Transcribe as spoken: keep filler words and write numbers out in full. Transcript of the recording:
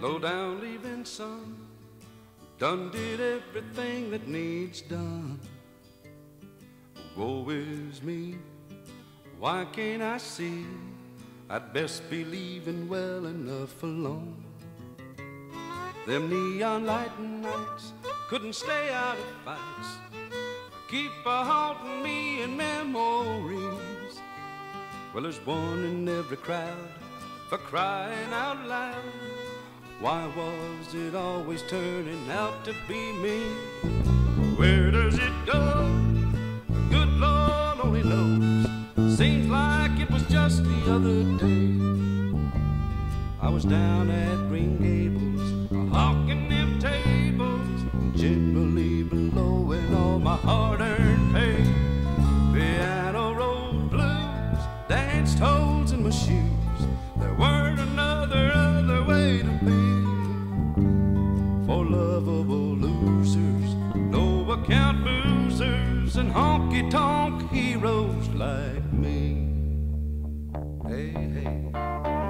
low down leaving son, done did everything that needs done. Woe is me, why can't I see I'd best be leaving well enough alone? Them neon light nights couldn't stay out of fights, keep a haunting me in memories. Well, there's one in every crowd for crying out loud. Why was it always turning out to be me? Where does it go? The good Lord only knows. Seems like it was just the other day I was down at Green Gables, hawking them tables, generally blowing all my hard-earned pay. Piano rolled blues, danced holes in my shoes. There weren't another other way to be. For lovable losers, no account boozers, and honky-tonk heroes like me. Hey, hey.